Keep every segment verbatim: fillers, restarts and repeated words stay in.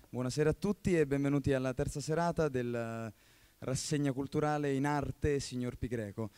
Buonasera a tutti e benvenuti alla terza serata della rassegna culturale in arte Signor Pi Greco.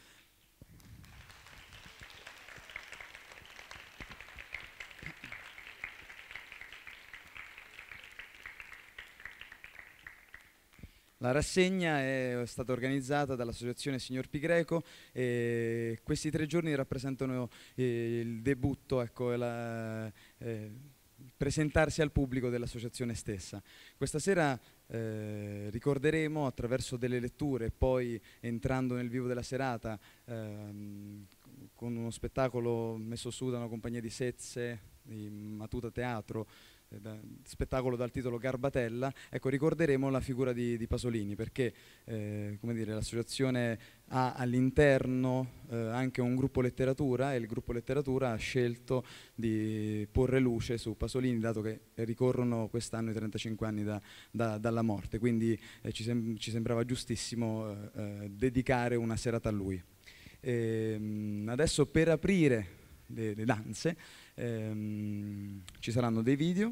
La rassegna è stata organizzata dall'associazione Signor Pi Greco e questi tre giorni rappresentano eh, il debutto, ecco, la, eh, presentarsi al pubblico dell'associazione stessa. Questa sera eh, ricorderemo attraverso delle letture e poi entrando nel vivo della serata ehm, con uno spettacolo messo su da una compagnia di Sezze, di Matuta Teatro, Da, spettacolo dal titolo Garbatella. Ecco, ricorderemo la figura di, di Pasolini perché eh, come dire, l'associazione ha all'interno eh, anche un gruppo letteratura e il gruppo letteratura ha scelto di porre luce su Pasolini dato che ricorrono quest'anno i trentacinque anni da, da, dalla morte, quindi eh, ci, sem ci sembrava giustissimo eh, eh, dedicare una serata a lui. E, adesso per aprire le, le danze Ehm, ci saranno dei video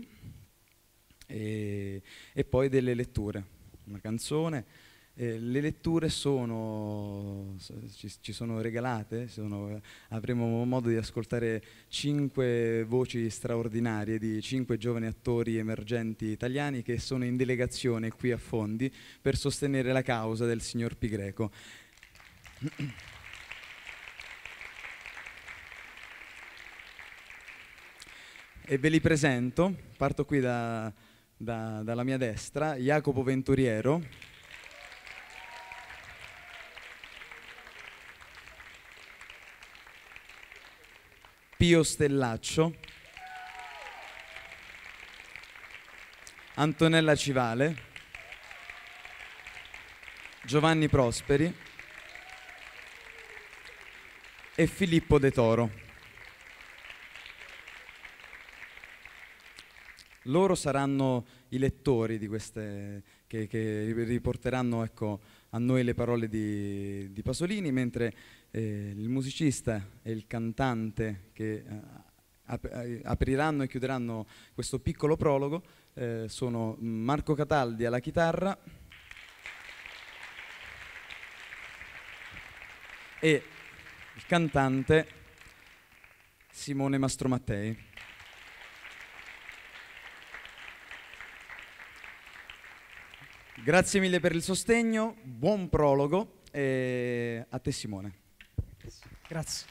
e, e poi delle letture, una canzone. Eh, le letture sono, ci, ci sono regalate, sono, avremo modo di ascoltare cinque voci straordinarie di cinque giovani attori emergenti italiani che sono in delegazione qui a Fondi per sostenere la causa del Signor Pi Greco. E ve li presento, parto qui da, da, dalla mia destra, Jacopo Venturiero, Pio Stellaccio, Antonella Civale, Giovanni Prosperi e Filippo De Toro. Loro saranno i lettori di queste, che, che riporteranno, ecco, a noi le parole di, di Pasolini, mentre eh, il musicista e il cantante che eh, ap apriranno e chiuderanno questo piccolo prologo eh, sono Marco Cataldi alla chitarra e il cantante Simone Mastromattei. Grazie mille per il sostegno, buon prologo e a te Simone. Grazie.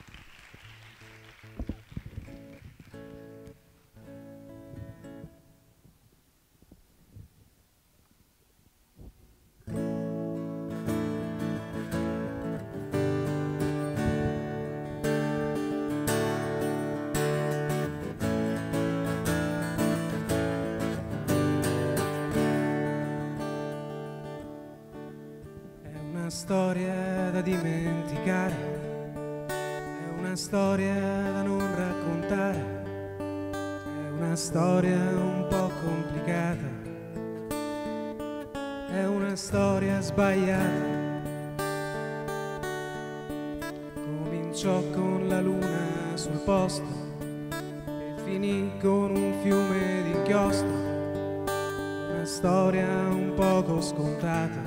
Storia da dimenticare, è una storia da non raccontare, è una storia un po' complicata, è una storia sbagliata. Cominciò con la luna sul posto e finì con un fiume di inchiostro, una storia un poco scontata,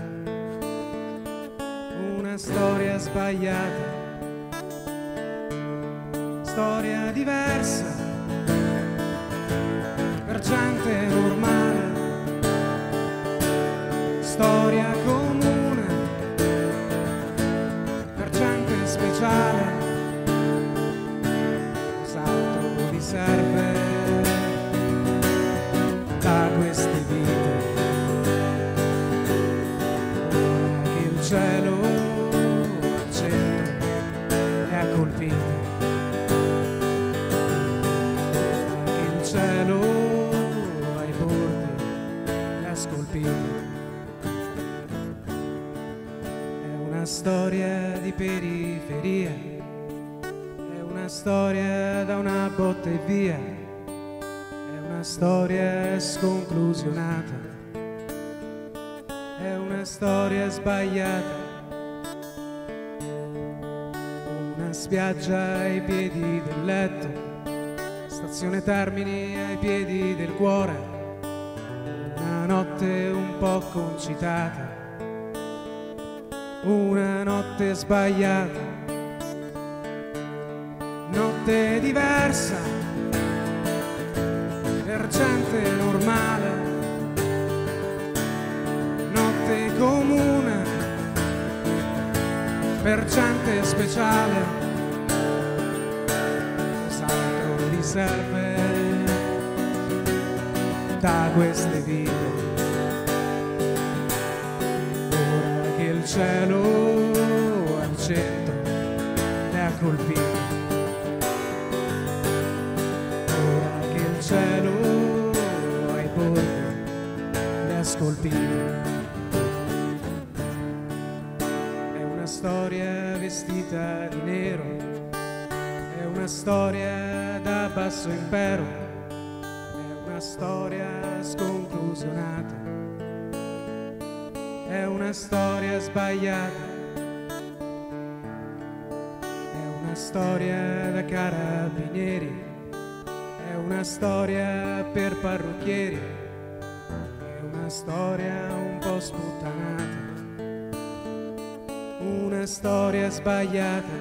una storia sbagliata, storia diversa per gente normale, storia comune per gente speciale. Cos'altro vi serve da queste vite? Ora che il cielo colpito, il cielo ai bordi l'ha scolpito. È una storia di periferia, è una storia da una botta e via, è una storia sconclusionata, è una storia sbagliata. Spiaggia ai piedi del letto, stazione Termini ai piedi del cuore, un po' concitata, una notte sbagliata, notte diversa per gente normale, notte comune per gente speciale. Cos'altro vi serve da queste vite, ora che il cielo al centro le ha colpite, ora che il cielo ai bordi le ha scolpite. È una storia vestita di nero, è una storia da basso impero, una storia sconclusionata, è una storia sbagliata, è una storia da carabinieri, è una storia per parrucchieri, è una storia un po' sputtanata, una storia sbagliata,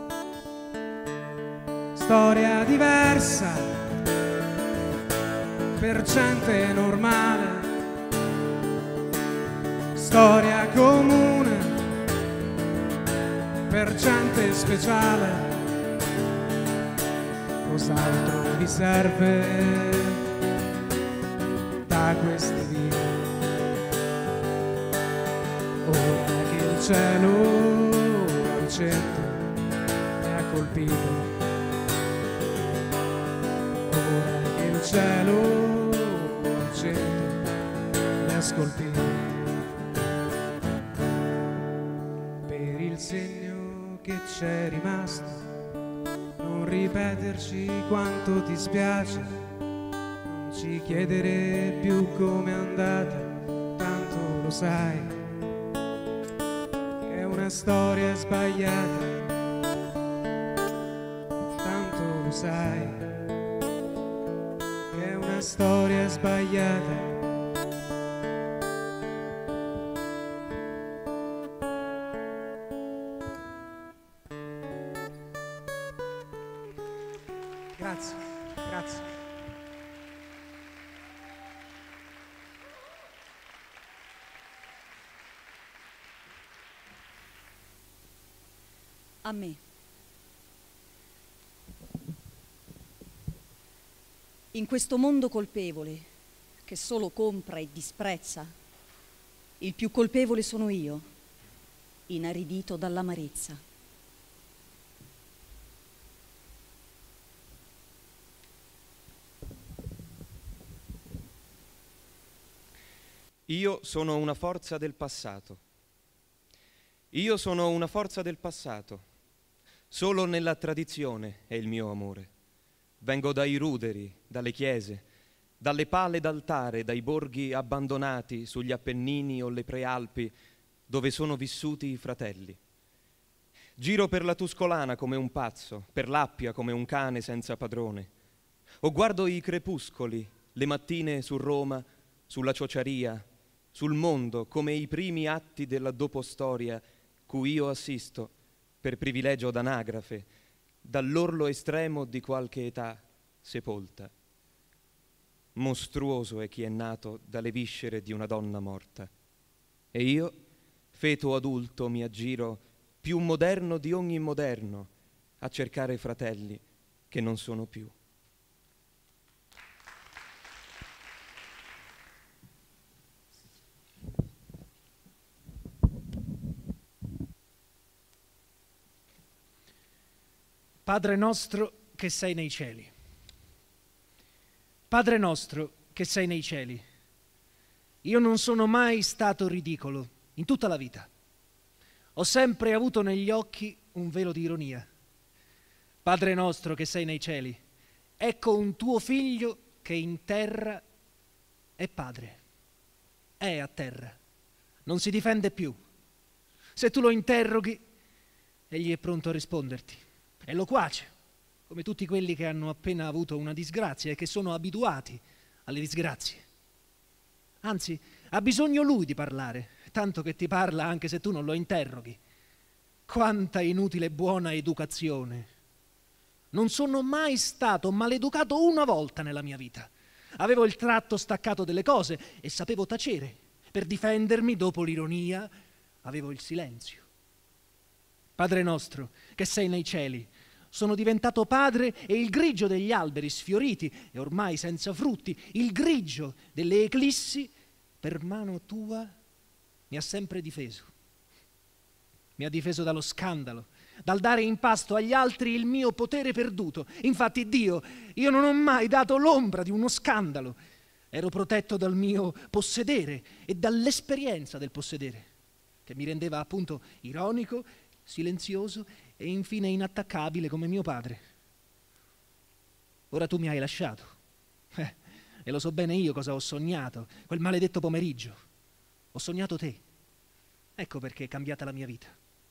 storia diversa per gente normale, storia comune per gente speciale. Cos'altro vi serve da queste vite, ora che il cielo al centro le ha colpito, ora che il cielo le ha scolpito. Per il segno che c'è rimasto, non ripeterci quanto ti spiace, non ci chiedere più com'è andata, tanto lo sai, è una storia sbagliata, tanto lo sai, è una storia sbagliata. Grazie, grazie. A me. In questo mondo colpevole, che solo compra e disprezza, il più colpevole sono io, inaridito dall'amarezza. Io sono una forza del passato. Io sono una forza del passato. Solo nella tradizione è il mio amore. Vengo dai ruderi, dalle chiese, dalle pale d'altare, dai borghi abbandonati sugli Appennini o le Prealpi, dove sono vissuti i fratelli. Giro per la Tuscolana come un pazzo, per l'Appia come un cane senza padrone. O guardo i crepuscoli, le mattine su Roma, sulla Ciociaria, sul mondo come i primi atti della dopostoria cui io assisto per privilegio d'anagrafe dall'orlo estremo di qualche età sepolta. Mostruoso è chi è nato dalle viscere di una donna morta. E io, feto adulto, mi aggiro più moderno di ogni moderno a cercare fratelli che non sono più. Padre nostro che sei nei cieli. Padre nostro che sei nei cieli. Io non sono mai stato ridicolo in tutta la vita. Ho sempre avuto negli occhi un velo di ironia. Padre nostro che sei nei cieli, ecco un tuo figlio che in terra è padre. È a terra. Non si difende più. Se tu lo interroghi, egli è pronto a risponderti. È loquace, come tutti quelli che hanno appena avuto una disgrazia e che sono abituati alle disgrazie. Anzi, Ha bisogno lui di parlare, tanto che ti parla anche se tu non lo interroghi. Quanta inutile buona educazione! Non sono mai stato maleducato una volta nella mia vita. Avevo il tratto staccato delle cose e sapevo tacere. Per difendermi, dopo l'ironia, avevo il silenzio. Padre nostro, che sei nei cieli, sono diventato padre e il grigio degli alberi sfioriti e ormai senza frutti, il grigio delle eclissi, per mano tua mi ha sempre difeso. Mi ha difeso dallo scandalo, dal dare in pasto agli altri il mio potere perduto. Infatti Dio, io non ho mai dato l'ombra di uno scandalo. Ero protetto dal mio possedere e dall'esperienza del possedere, che mi rendeva appunto ironico, silenzioso e infine inattaccabile come mio padre. Ora tu mi hai lasciato. Eh, e lo so bene io cosa ho sognato, quel maledetto pomeriggio. Ho sognato te. Ecco perché è cambiata la mia vita.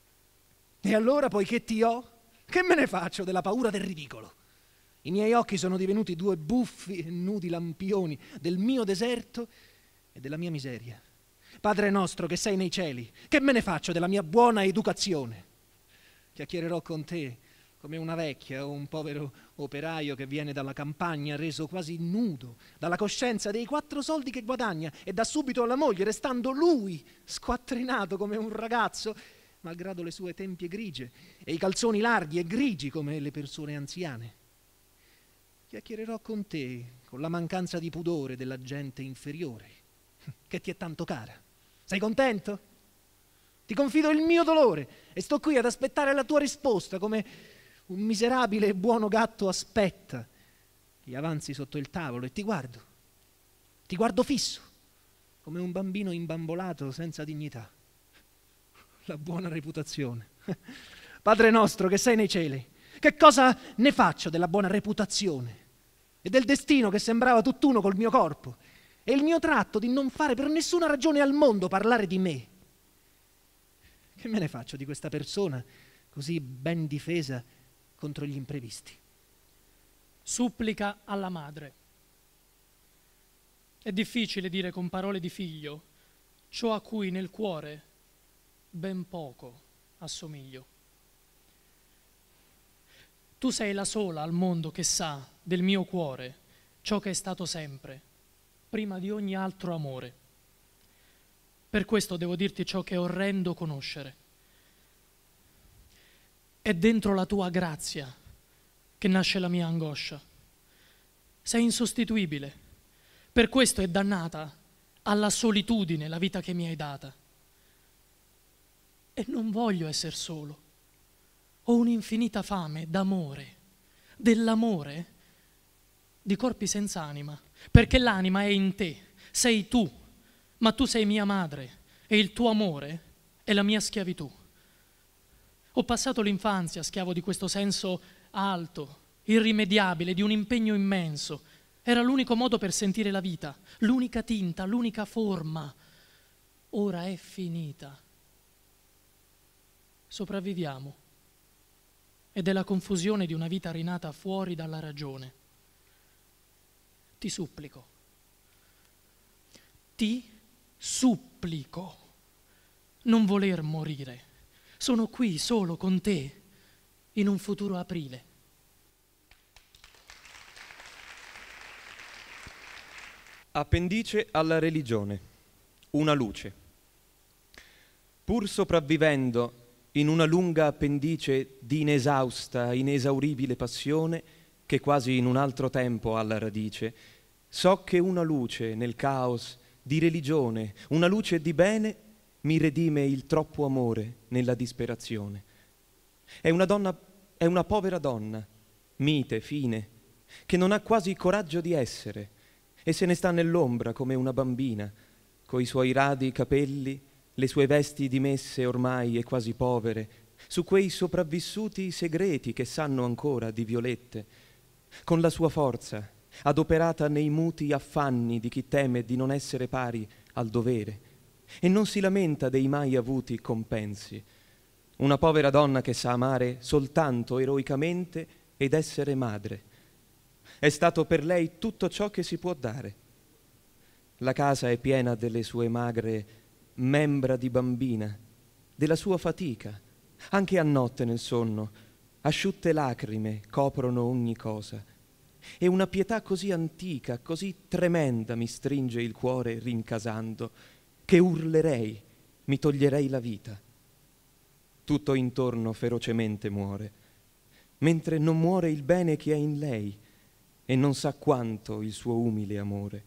E allora, poiché ti ho, che me ne faccio della paura del ridicolo? I miei occhi sono divenuti due buffi e nudi lampioni del mio deserto e della mia miseria. Padre nostro che sei nei cieli, che me ne faccio della mia buona educazione? Chiacchiererò con te come una vecchia o un povero operaio che viene dalla campagna reso quasi nudo dalla coscienza dei quattro soldi che guadagna e dà subito alla moglie, restando lui squattrinato come un ragazzo, malgrado le sue tempie grigie e i calzoni larghi e grigi come le persone anziane. Chiacchiererò con te con la mancanza di pudore della gente inferiore, che ti è tanto cara. Sei contento? Ti confido il mio dolore e sto qui ad aspettare la tua risposta come un miserabile e buono gatto aspetta che avanzi sotto il tavolo e ti guardo. Ti guardo fisso, come un bambino imbambolato senza dignità. La buona reputazione. Padre nostro che sei nei cieli, che cosa ne faccio della buona reputazione e del destino che sembrava tutt'uno col mio corpo e il mio tratto di non fare per nessuna ragione al mondo parlare di me? Che me ne faccio di questa persona così ben difesa contro gli imprevisti? Supplica alla madre. È difficile dire con parole di figlio ciò a cui nel cuore ben poco assomiglio. Tu sei la sola al mondo che sa del mio cuore ciò che è stato sempre, prima di ogni altro amore. Per questo devo dirti ciò che è orrendo conoscere. È dentro la tua grazia che nasce la mia angoscia. Sei insostituibile, per questo è dannata alla solitudine la vita che mi hai data. E non voglio essere solo. Ho un'infinita fame d'amore, dell'amore di corpi senza anima, perché l'anima è in te, sei tu, ma tu sei mia madre e il tuo amore è la mia schiavitù. Ho passato l'infanzia schiavo di questo senso alto, irrimediabile, di un impegno immenso. Era l'unico modo per sentire la vita, l'unica tinta, l'unica forma. Ora è finita. Sopravviviamo. Ed è la confusione di una vita rinata fuori dalla ragione. Ti supplico, ti supplico, non voler morire. Sono qui solo con te, in un futuro aprile. Appendice alla religione, una luce. Pur sopravvivendo in una lunga appendice di inesausta, inesauribile passione, che quasi in un altro tempo ha la radice, so che una luce nel caos di religione, una luce di bene, mi redime il troppo amore nella disperazione. È una donna, è una povera donna, mite, fine, che non ha quasi coraggio di essere, e se ne sta nell'ombra come una bambina, coi suoi radi capelli, le sue vesti dimesse ormai e quasi povere, su quei sopravvissuti segreti che sanno ancora di violette, con la sua forza, adoperata nei muti affanni di chi teme di non essere pari al dovere, e non si lamenta dei mai avuti compensi. Una povera donna che sa amare soltanto eroicamente ed essere madre. È stato per lei tutto ciò che si può dare. La casa è piena delle sue magre membra di bambina, della sua fatica, anche a notte nel sonno, asciutte lacrime coprono ogni cosa. E una pietà così antica, così tremenda mi stringe il cuore rincasando, che urlerei, mi toglierei la vita. Tutto intorno ferocemente muore, mentre non muore il bene che è in lei, e non sa quanto il suo umile amore.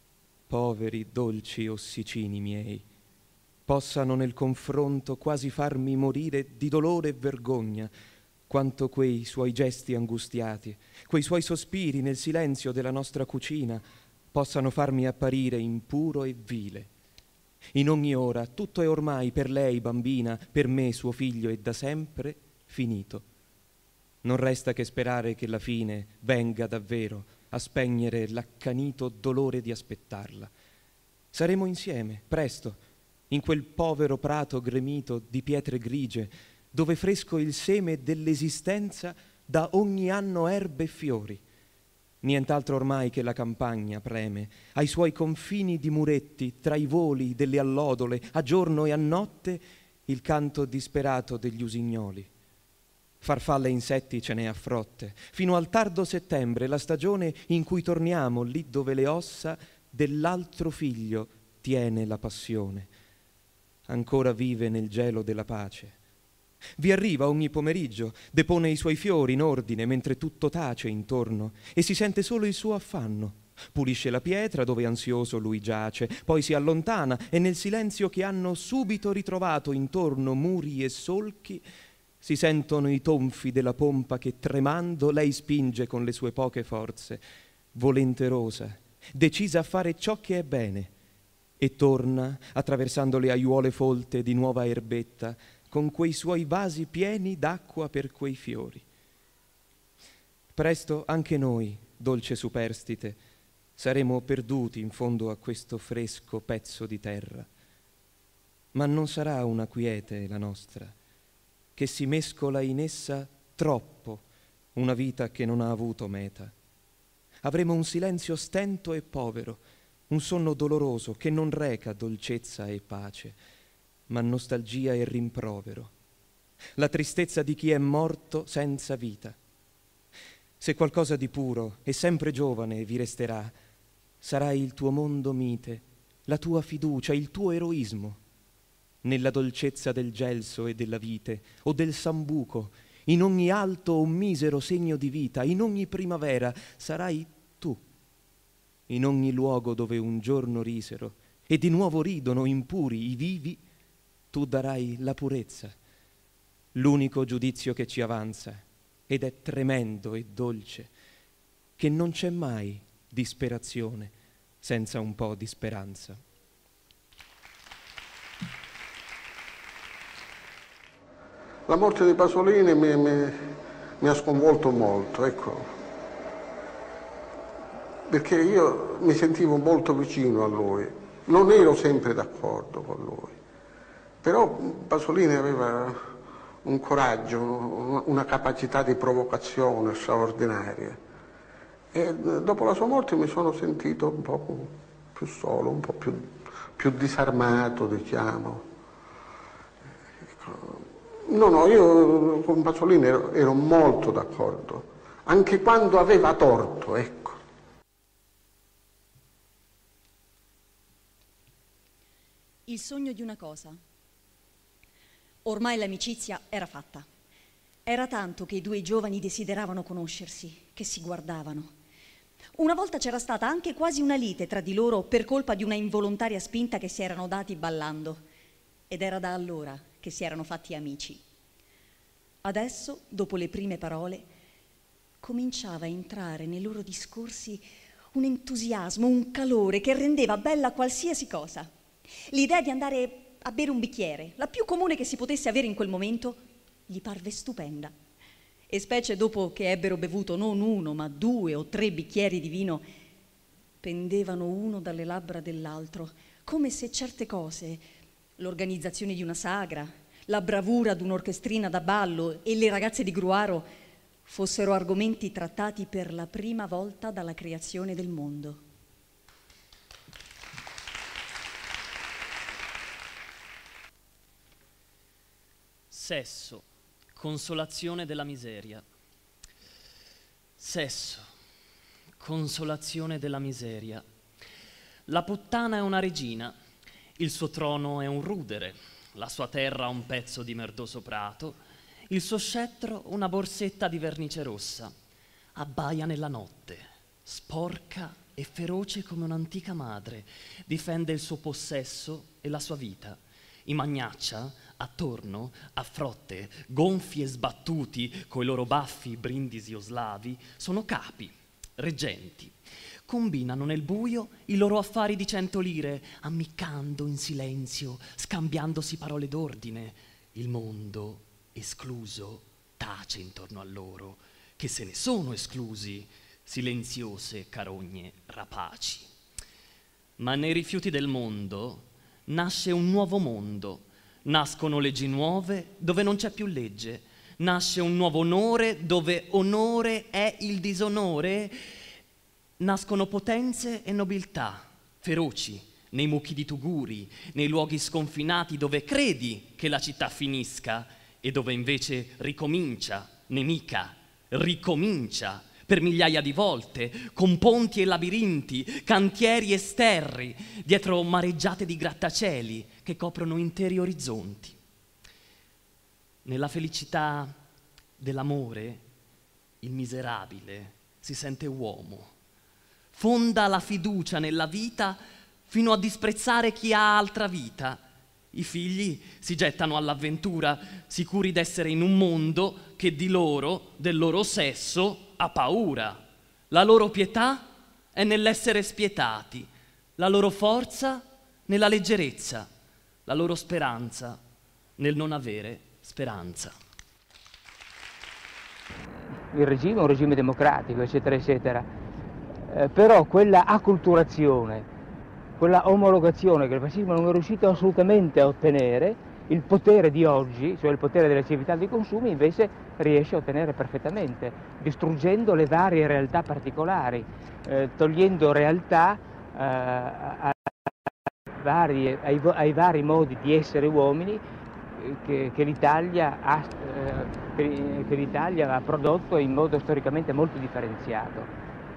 Poveri dolci ossicini miei, possano nel confronto quasi farmi morire di dolore e vergogna, quanto quei suoi gesti angustiati, quei suoi sospiri nel silenzio della nostra cucina, possano farmi apparire impuro e vile. In ogni ora tutto è ormai per lei, bambina, per me, suo figlio, e da sempre finito. Non resta che sperare che la fine venga davvero a spegnere l'accanito dolore di aspettarla. Saremo insieme, presto, in quel povero prato gremito di pietre grigie, dove fresco il seme dell'esistenza da ogni anno erbe e fiori. Nient'altro ormai che la campagna preme, ai suoi confini di muretti, tra i voli delle allodole, a giorno e a notte, il canto disperato degli usignoli. Farfalle e insetti ce n'è a frotte, fino al tardo settembre, la stagione in cui torniamo lì dove le ossa dell'altro figlio tiene la passione. Ancora vive nel gelo della pace. Vi arriva ogni pomeriggio, depone i suoi fiori in ordine mentre tutto tace intorno e si sente solo il suo affanno. Pulisce la pietra dove ansioso lui giace, poi si allontana e nel silenzio che hanno subito ritrovato intorno muri e solchi si sentono i tonfi della pompa che tremando lei spinge con le sue poche forze, volenterosa, decisa a fare ciò che è bene, e torna, attraversando le aiuole folte di nuova erbetta, con quei suoi vasi pieni d'acqua per quei fiori. Presto anche noi, dolce superstite, saremo perduti in fondo a questo fresco pezzo di terra. Ma non sarà una quiete la nostra, che si mescola in essa troppo, una vita che non ha avuto meta. Avremo un silenzio stento e povero, un sonno doloroso che non reca dolcezza e pace, ma nostalgia e rimprovero, la tristezza di chi è morto senza vita. Se qualcosa di puro e sempre giovane vi resterà, sarà il tuo mondo mite, la tua fiducia, il tuo eroismo. Nella dolcezza del gelso e della vite, o del sambuco, in ogni alto o misero segno di vita, in ogni primavera sarai tu. In ogni luogo dove un giorno risero e di nuovo ridono impuri i vivi, tu darai la purezza, l'unico giudizio che ci avanza, ed è tremendo e dolce, che non c'è mai disperazione senza un po' di speranza. La morte di Pasolini mi, mi, mi ha sconvolto molto, ecco, perché io mi sentivo molto vicino a lui, non ero sempre d'accordo con lui. Però Pasolini aveva un coraggio, una capacità di provocazione straordinaria. E dopo la sua morte mi sono sentito un po' più solo, un po' più, più disarmato, diciamo. No, no, io con Pasolini ero, ero molto d'accordo, anche quando aveva torto, ecco. Il sogno di una cosa. Ormai l'amicizia era fatta. Era tanto che i due giovani desideravano conoscersi, che si guardavano. Una volta c'era stata anche quasi una lite tra di loro per colpa di una involontaria spinta che si erano dati ballando. Ed era da allora che si erano fatti amici. Adesso, dopo le prime parole, cominciava a entrare nei loro discorsi un entusiasmo, un calore che rendeva bella qualsiasi cosa. L'idea di andare a bere un bicchiere, la più comune che si potesse avere in quel momento, gli parve stupenda. E specie dopo che ebbero bevuto non uno, ma due o tre bicchieri di vino, pendevano uno dalle labbra dell'altro, come se certe cose, l'organizzazione di una sagra, la bravura d'un'orchestrina da ballo e le ragazze di Gruaro, fossero argomenti trattati per la prima volta dalla creazione del mondo. Sesso, consolazione della miseria. Sesso, consolazione della miseria. La puttana è una regina, il suo trono è un rudere, la sua terra un pezzo di merdoso prato, il suo scettro una borsetta di vernice rossa. Abbaia nella notte, sporca e feroce come un'antica madre, difende il suo possesso e la sua vita. I magnaccia, attorno, a frotte, gonfi e sbattuti, coi loro baffi, brindisi o slavi, sono capi, reggenti. Combinano nel buio i loro affari di cento lire, ammiccando in silenzio, scambiandosi parole d'ordine. Il mondo, escluso, tace intorno a loro, che se ne sono esclusi, silenziose carogne rapaci. Ma nei rifiuti del mondo nasce un nuovo mondo, nascono leggi nuove dove non c'è più legge, nasce un nuovo onore dove onore è il disonore, nascono potenze e nobiltà, feroci, nei mucchi di tuguri, nei luoghi sconfinati dove credi che la città finisca e dove invece ricomincia, nemica, ricomincia, per migliaia di volte, con ponti e labirinti, cantieri e sterri, dietro mareggiate di grattacieli che coprono interi orizzonti. Nella felicità dell'amore, il miserabile si sente uomo, fonda la fiducia nella vita fino a disprezzare chi ha altra vita. I figli si gettano all'avventura, sicuri d'essere in un mondo che di loro, del loro sesso, ha paura. La loro pietà è nell'essere spietati, la loro forza nella leggerezza, la loro speranza nel non avere speranza. Il regime è un regime democratico, eccetera, eccetera, eh, però quella acculturazione, quella omologazione che il fascismo non è riuscito assolutamente a ottenere, il potere di oggi, cioè il potere della civiltà dei consumi, invece riesce a ottenere perfettamente, distruggendo le varie realtà particolari, eh, togliendo realtà eh, a, varie, ai, ai vari modi di essere uomini eh, che, che l'Italia ha, eh, che, che l'Italia ha prodotto in modo storicamente molto differenziato.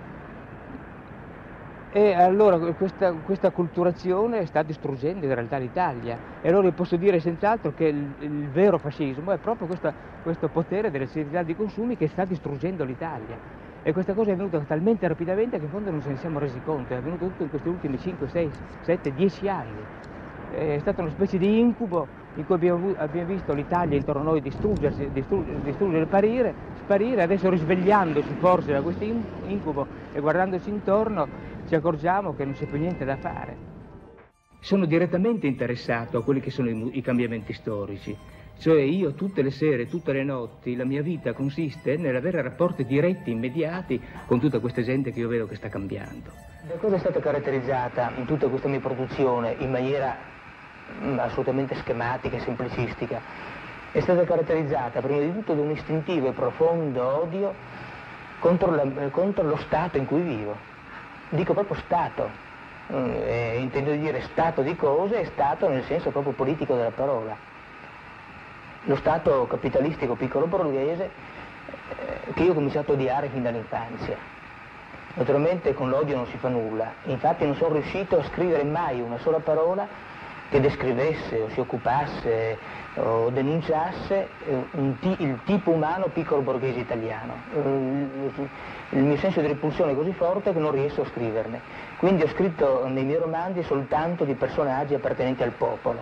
E allora questa, questa acculturazione sta distruggendo in realtà l'Italia. E allora io posso dire senz'altro che il, il vero fascismo è proprio questa, questo potere delle civiltà di consumi che sta distruggendo l'Italia. E questa cosa è avvenuta talmente rapidamente che in fondo non ce ne siamo resi conto, è avvenuto tutto in questi ultimi cinque, sei, sette, dieci anni. È stata una specie di incubo in cui abbiamo, abbiamo visto l'Italia intorno a noi distruggersi, distruggere, distruggere sparire, sparire, adesso risvegliandoci forse da questo incubo e guardandoci intorno ci accorgiamo che non c'è più niente da fare. Sono direttamente interessato a quelli che sono i, i cambiamenti storici, cioè io tutte le sere, tutte le notti, la mia vita consiste nell'avere rapporti diretti, immediati con tutta questa gente che io vedo che sta cambiando. Da cosa è stata caratterizzata in tutta questa mia produzione in maniera mh, assolutamente schematica e semplicistica? È stata caratterizzata prima di tutto da un istintivo e profondo odio contro, la, contro lo Stato in cui vivo. Dico proprio Stato, eh, intendo dire Stato di cose e Stato nel senso proprio politico della parola. Lo Stato capitalistico piccolo borghese eh, che io ho cominciato a odiare fin dall'infanzia. Naturalmente con l'odio non si fa nulla, infatti non sono riuscito a scrivere mai una sola parola che descrivesse o si occupasse o denunciasse eh, un il tipo umano piccolo borghese italiano. Eh, il mio senso di repulsione è così forte che non riesco a scriverne. Quindi ho scritto nei miei romanzi soltanto di personaggi appartenenti al popolo.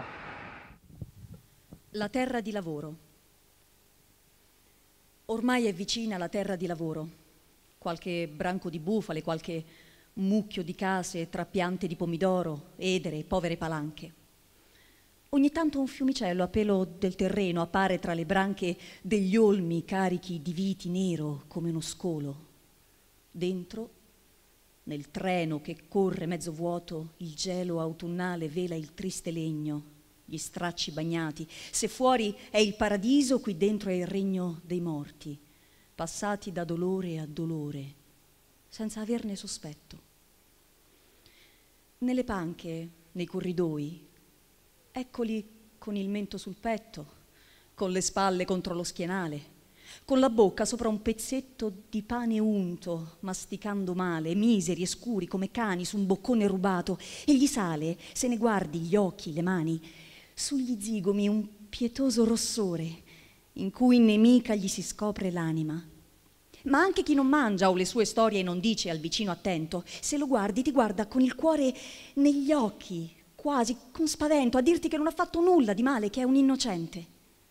La terra di lavoro. Ormai è vicina la terra di lavoro. Qualche branco di bufale, qualche mucchio di case tra piante di pomidoro, edere e povere palanche. Ogni tanto un fiumicello a pelo del terreno appare tra le branche degli olmi carichi di viti nero come uno scolo. Dentro, nel treno che corre mezzo vuoto, il gelo autunnale vela il triste legno, gli stracci bagnati. Se fuori è il paradiso, qui dentro è il regno dei morti, passati da dolore a dolore, senza averne sospetto. Nelle panche, nei corridoi, eccoli con il mento sul petto, con le spalle contro lo schienale, con la bocca sopra un pezzetto di pane unto, masticando male, miseri e scuri come cani su un boccone rubato, e gli sale, se ne guardi gli occhi, le mani, sugli zigomi un pietoso rossore in cui nemica gli si scopre l'anima. Ma anche chi non mangia o le sue storie non dice al vicino attento, se lo guardi ti guarda con il cuore negli occhi, quasi con spavento, a dirti che non ha fatto nulla di male, che è un innocente.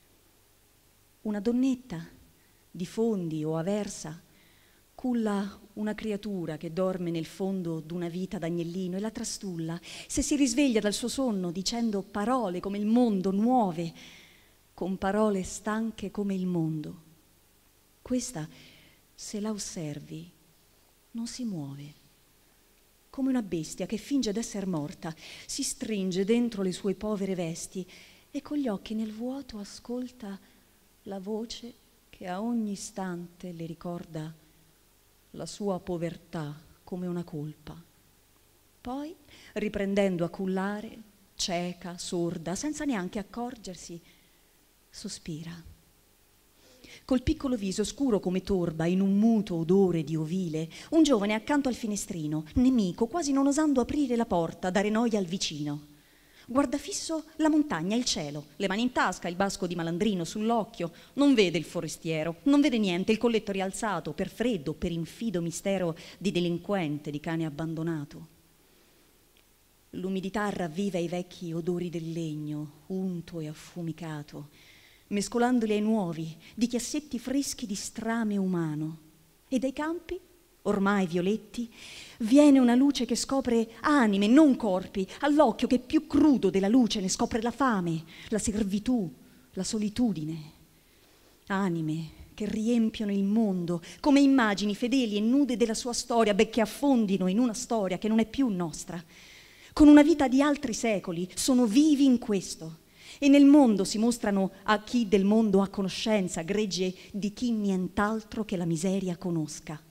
Una donnetta di fondi o aversa culla una creatura che dorme nel fondo d'una vita d'agnellino e la trastulla. Se si risveglia dal suo sonno dicendo parole come il mondo, nuove, con parole stanche come il mondo. Questa, se la osservi, non si muove, come una bestia che finge d'essere morta, si stringe dentro le sue povere vesti e con gli occhi nel vuoto ascolta la voce che a ogni istante le ricorda la sua povertà come una colpa. Poi, riprendendo a cullare, cieca, sorda, senza neanche accorgersi, sospira. Col piccolo viso scuro come torba, in un muto odore di ovile, un giovane accanto al finestrino, nemico, quasi non osando aprire la porta, dare noia al vicino. Guarda fisso la montagna, il cielo, le mani in tasca, il basco di malandrino sull'occhio, non vede il forestiero, non vede niente, il colletto rialzato, per freddo, per infido mistero di delinquente, di cane abbandonato. L'umidità ravviva i vecchi odori del legno, unto e affumicato, mescolandoli ai nuovi, di chiassetti freschi di strame umano. E dai campi, ormai violetti, viene una luce che scopre anime, non corpi, all'occhio che più crudo della luce ne scopre la fame, la servitù, la solitudine. Anime che riempiono il mondo come immagini fedeli e nude della sua storia, benché affondino in una storia che non è più nostra. Con una vita di altri secoli, sono vivi in questo. E nel mondo si mostrano a chi del mondo ha conoscenza, gregge di chi nient'altro che la miseria conosca.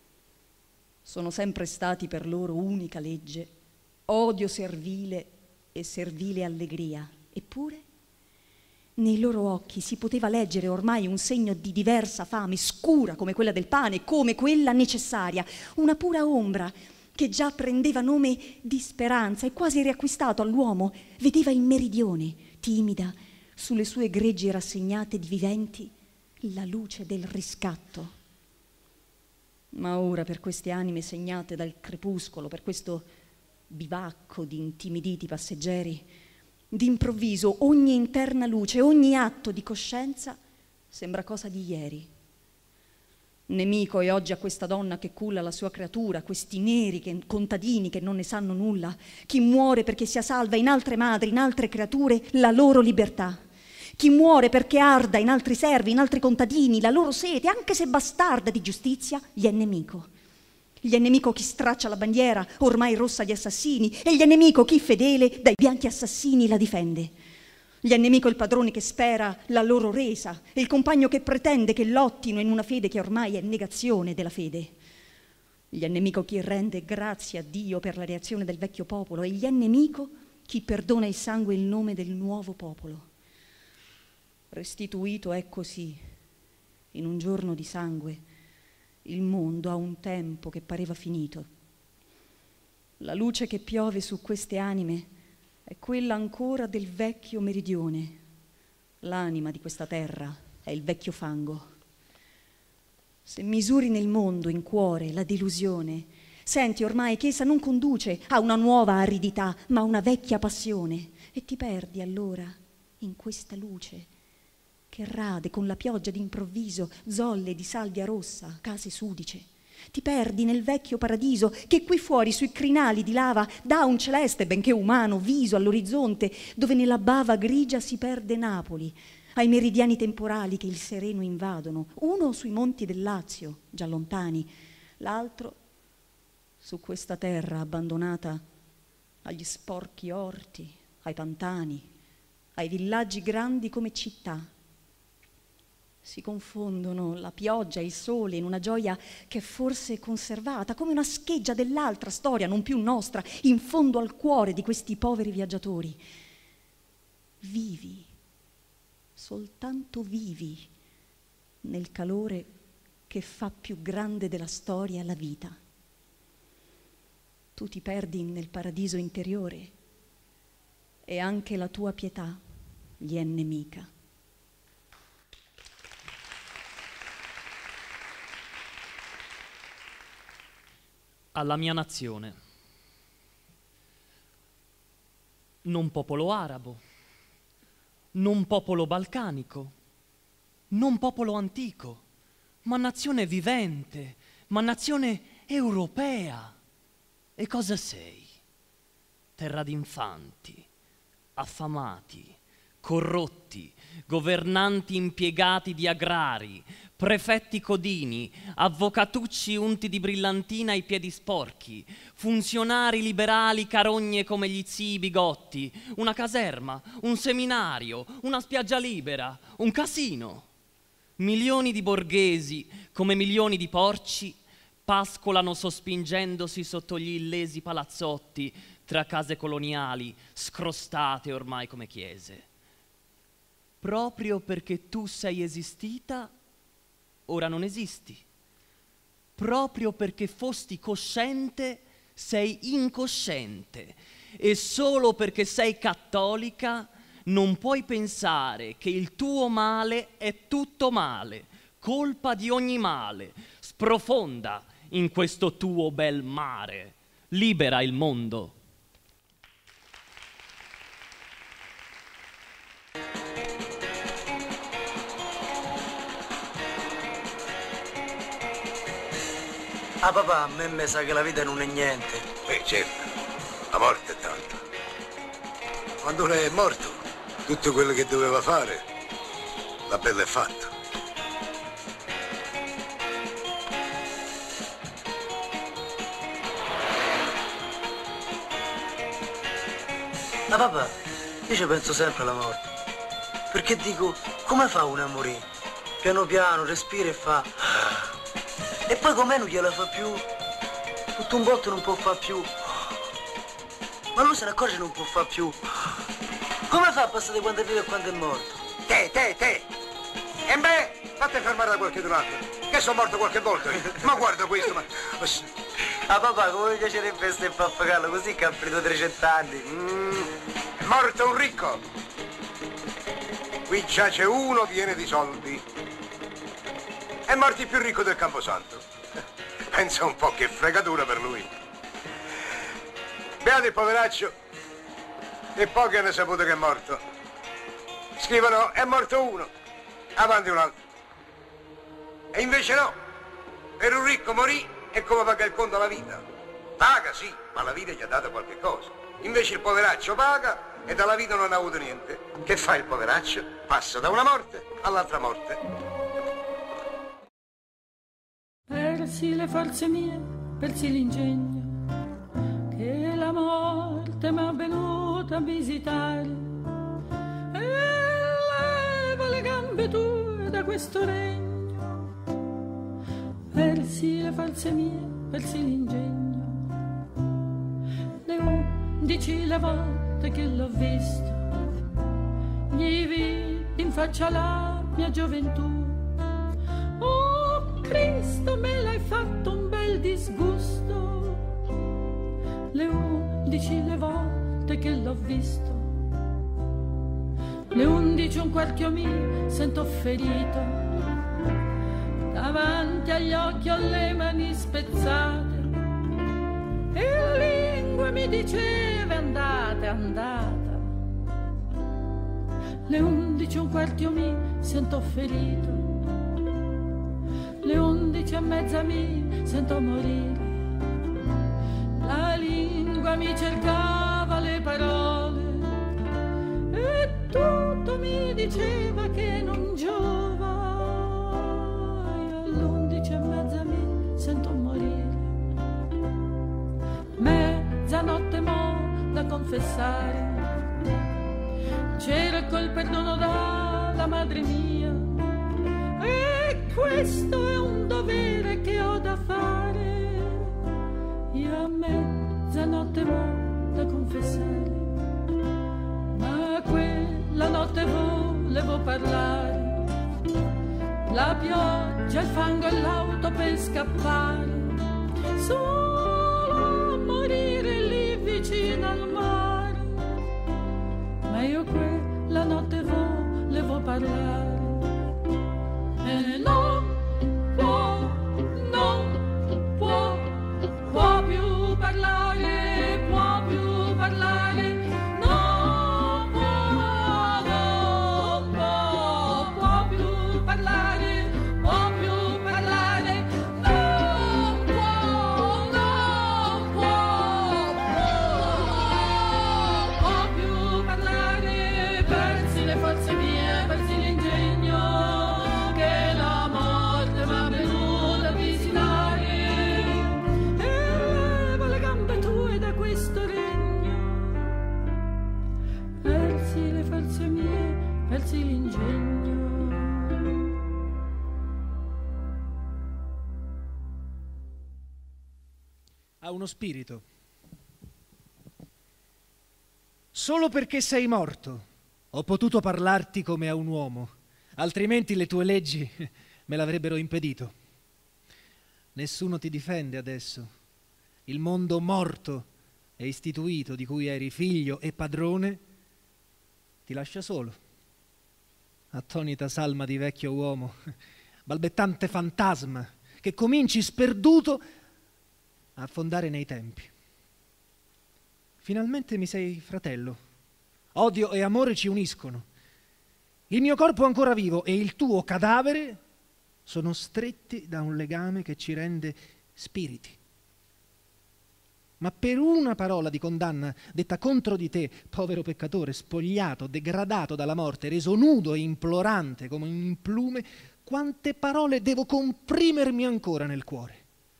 Sono sempre stati per loro unica legge, odio servile e servile allegria. Eppure nei loro occhi si poteva leggere ormai un segno di diversa fame, scura come quella del pane, come quella necessaria, una pura ombra che già prendeva nome di speranza e quasi riacquistato all'uomo vedeva il meridione, timida, sulle sue greggi rassegnate di viventi, la luce del riscatto. Ma ora per queste anime segnate dal crepuscolo, per questo bivacco di intimiditi passeggeri, d'improvviso ogni interna luce, ogni atto di coscienza sembra cosa di ieri. Nemico è oggi a questa donna che culla la sua creatura, questi neri che, contadini che non ne sanno nulla, chi muore perché sia salva in altre madri, in altre creature, la loro libertà. Chi muore perché arda in altri servi, in altri contadini, la loro sete, anche se bastarda di giustizia, gli è nemico. Gli è nemico chi straccia la bandiera, ormai rossa di assassini, e gli è nemico chi fedele dai bianchi assassini la difende. Gli è nemico il padrone che spera la loro resa, e il compagno che pretende che lottino in una fede che ormai è negazione della fede. Gli è nemico chi rende grazie a Dio per la reazione del vecchio popolo, e gli è nemico chi perdona il sangue e il nome del nuovo popolo. Restituito è così, in un giorno di sangue, il mondo a un tempo che pareva finito. La luce che piove su queste anime è quella ancora del vecchio meridione. L'anima di questa terra è il vecchio fango. Se misuri nel mondo, in cuore, la delusione, senti ormai che essa non conduce a una nuova aridità, ma a una vecchia passione, e ti perdi allora in questa luce che rade con la pioggia d'improvviso zolle di salvia rossa, case sudice. Ti perdi nel vecchio paradiso che qui fuori sui crinali di lava dà un celeste, benché umano, viso all'orizzonte, dove nella bava grigia si perde Napoli, ai meridiani temporali che il sereno invadono, uno sui monti del Lazio, già lontani, l'altro su questa terra abbandonata agli sporchi orti, ai pantani, ai villaggi grandi come città. Si confondono la pioggia e il sole in una gioia che è forse conservata, come una scheggia dell'altra storia, non più nostra, in fondo al cuore di questi poveri viaggiatori. Vivi soltanto vivi nel calore che fa più grande della storia la vita. Tu ti perdi nel paradiso interiore e anche la tua pietà gli è nemica. Alla mia nazione, non popolo arabo, non popolo balcanico, non popolo antico, ma nazione vivente, ma nazione europea. E cosa sei? Terra d'infanti, affamati, corrotti, governanti impiegati di agrari, prefetti codini, avvocatucci unti di brillantina ai piedi sporchi, funzionari liberali carogne come gli zii bigotti, una caserma, un seminario, una spiaggia libera, un casino. Milioni di borghesi, come milioni di porci, pascolano sospingendosi sotto gli illesi palazzotti tra case coloniali, scrostate ormai come chiese. Proprio perché tu sei esistita, ora non esisti. Proprio perché fosti cosciente, sei incosciente. E solo perché sei cattolica, non puoi pensare che il tuo male è tutto male, colpa di ogni male. Sprofonda in questo tuo bel mare, libera il mondo. Ah papà, a me mi sa che la vita non è niente. Beh certo, la morte è tanto. Quando lei è morto, tutto quello che doveva fare, la bella è fatto. Ma papà, io ci penso sempre alla morte. Perché dico, come fa uno a morire? Piano piano, respira e fa... E poi com'è non gliela fa più? Tutto un botto non può far più. Ma lui se ne accorge non può far più. Come fa a passare quando è vivo e quando è morto? Te, te, te! E beh, fate fermare da qualche altro. Che sono morto qualche volta. Ma guarda questo, ma... Ah papà, come mi piacerebbe essere pappagallo così che ha preso trecento anni. Mm, è morto un ricco. Qui già c'è uno pieno di soldi. È morto il più ricco del Camposanto. Pensa un po' che fregatura per lui. Beato il poveraccio. E pochi hanno saputo che è morto. Scrivono, è morto uno. Avanti un altro. E invece no. Per un ricco morì è come paga il conto alla vita. Paga sì, ma la vita gli ha dato qualche cosa. Invece il poveraccio paga e dalla vita non ha avuto niente. Che fa il poveraccio? Passa da una morte all'altra morte. Persi le forze mie, persi l'ingegno, che la morte m'ha venuta a visitare. E leva le gambe tue da questo regno. Persi le forze mie, persi l'ingegno. Le undici le volte che l'ho visto, gli vidi in faccia la mia gioventù. Oh Cristo, me l'hai fatto un bel disgusto. Le undici le volte che l'ho visto, le undici un quarto mi sento ferito. Davanti agli occhi ho le mani spezzate e la lingua mi diceva andate, andata. Le undici un quarto mi sento ferito. Le undici e mezza mi sento morire. La lingua mi cercava le parole e tutto mi diceva che non giova. E all'undici e mezza mi sento morire. Mezzanotte mo' da confessare, c'era col perdono dalla madre mia. E questo è un dovere che ho da fare. Io a mezzanotte vado da confessare, ma quella notte volevo volevo parlare, la pioggia, il fango e l'auto per scappare, solo a morire lì vicino al mare. Ma io quella notte volevo parlare e non può, non può, può più parlare, può più parlare, non può, non può, può più parlare, può più parlare, non può, non può, può, può più parlare, persi le forze mie, persi l'ingegno, che la morte m'ha venuta a visitare, e levo le gambe tue da questo regno, persi le forze mie, persi l'ingegno. Ha uno spirito. Solo perché sei morto ho potuto parlarti come a un uomo, altrimenti le tue leggi me l'avrebbero impedito. Nessuno ti difende adesso. Il mondo morto e istituito di cui eri figlio e padrone ti lascia solo. Attonita salma di vecchio uomo, balbettante fantasma, che cominci sperduto a affondare nei tempi. Finalmente mi sei fratello. Odio e amore ci uniscono. Il mio corpo è ancora vivo e il tuo cadavere sono stretti da un legame che ci rende spiriti. Ma per una parola di condanna detta contro di te, povero peccatore, spogliato, degradato dalla morte, reso nudo e implorante come un implume, quante parole devo comprimermi ancora nel cuore?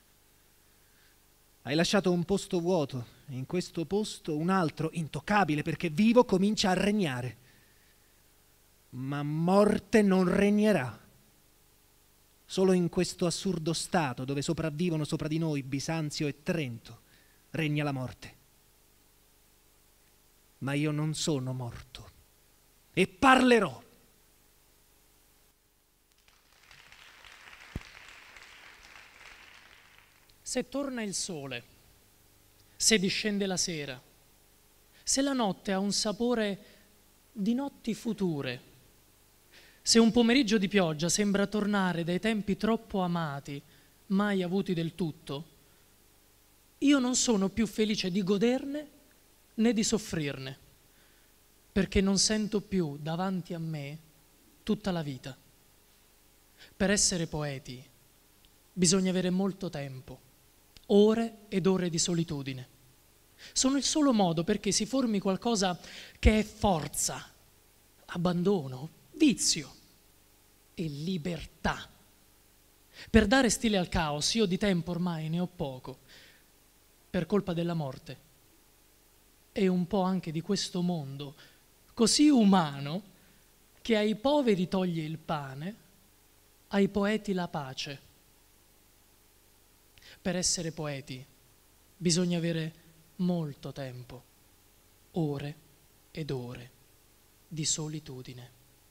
Hai lasciato un posto vuoto e in questo posto un altro intoccabile, perché vivo comincia a regnare. Ma morte non regnerà. Solo in questo assurdo stato dove sopravvivono sopra di noi Bisanzio e Trento regna la morte. Ma io non sono morto e parlerò. Se torna il sole, se discende la sera, se la notte ha un sapore di notti future, se un pomeriggio di pioggia sembra tornare dai tempi troppo amati, mai avuti del tutto, io non sono più felice di goderne né di soffrirne, perché non sento più davanti a me tutta la vita. Per essere poeti bisogna avere molto tempo, ore ed ore di solitudine. Sono il solo modo perché si formi qualcosa che è forza, abbandono, vizio e libertà. Per dare stile al caos io di tempo ormai ne ho poco, per colpa della morte e un po' anche di questo mondo così umano che ai poveri toglie il pane, ai poeti la pace. Per essere poeti bisogna avere molto tempo, ore ed ore di solitudine.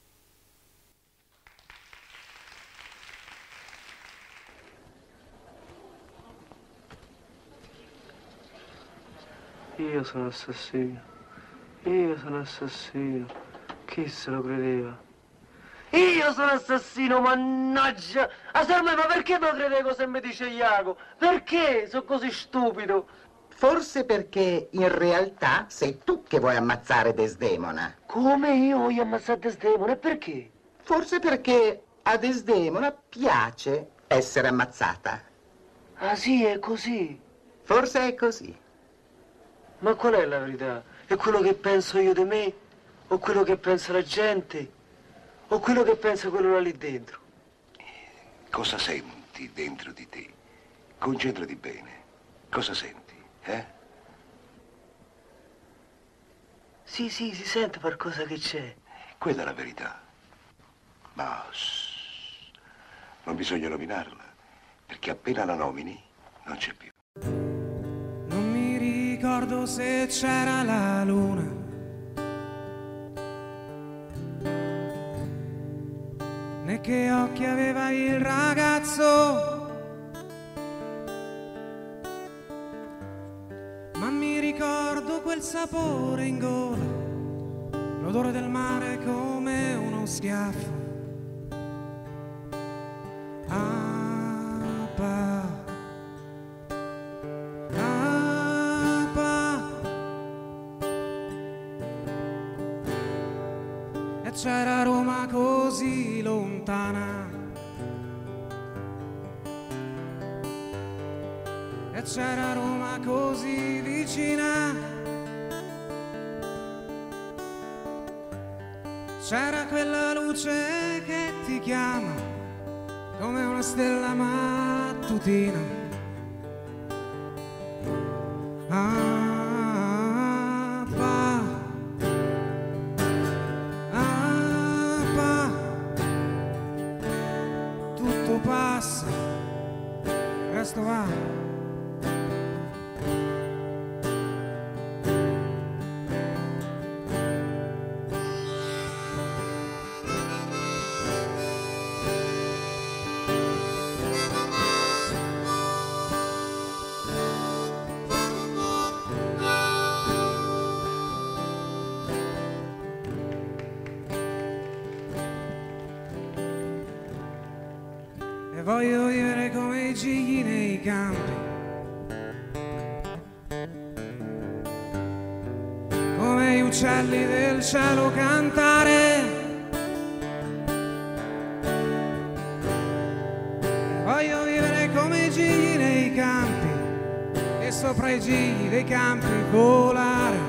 Io sono assassino, io sono assassino, chi se lo credeva? Io sono assassino, mannaggia! Ah, ma perché non credevo se mi dice Iago? Perché sono così stupido? Forse perché in realtà sei tu che vuoi ammazzare Desdemona. Come io voglio ammazzare Desdemona? E perché? Forse perché a Desdemona piace essere ammazzata. Ah sì, è così? Forse è così. Ma qual è la verità? È quello che penso io di me? O quello che pensa la gente? O quello che pensa quello là lì dentro? Cosa senti dentro di te? Concentrati bene. Cosa senti, eh? Sì, sì, si sente qualcosa che c'è. Quella è la verità. Ma shh, non bisogna nominarla, perché appena la nomini non c'è più. Non mi ricordo se c'era la luna né che occhi aveva il ragazzo, ma mi ricordo quel sapore in gola, l'odore del mare come uno schiaffo. Apa, apa, e c'era Roma così lontana, e c'era Roma così vicina, c'era quella luce che ti chiama come una stella mattutina. Apa, apa, tutto passa, il resto va. Voglio vivere come i gigli nei campi, come gli uccelli del cielo cantare. Voglio vivere come i gigli nei campi e sopra i gigli dei campi volare.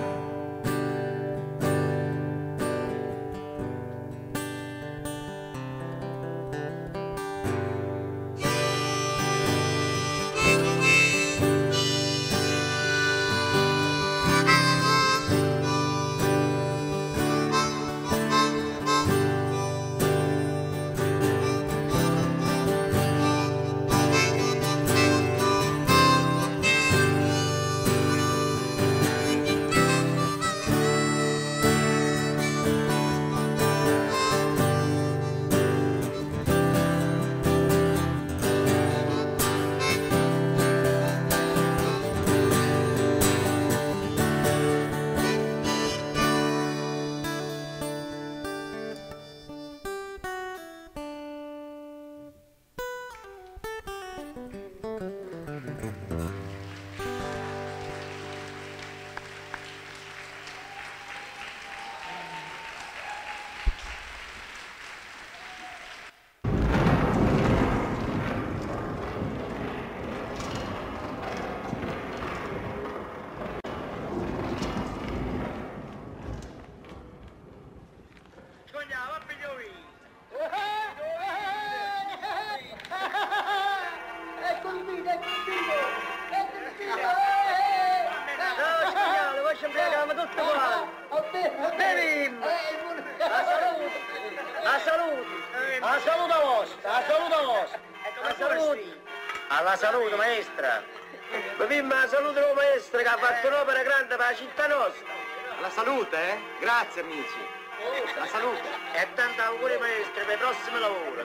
Alla salute maestra! Vimma la salute della maestra che ha fatto un'opera grande per la città nostra! La salute, eh? Grazie amici! La salute! E tanti auguri maestra per il prossimo lavoro!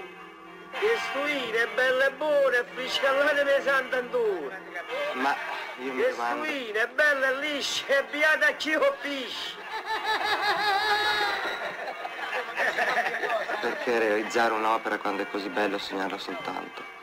Che stuine, belle e buone, friscallate per Sant'Antonio! Ma io mi che domando... Che stuine, belle e lisce, e beata a chi colpisce! Perché realizzare un'opera quando è così bello sognarla soltanto?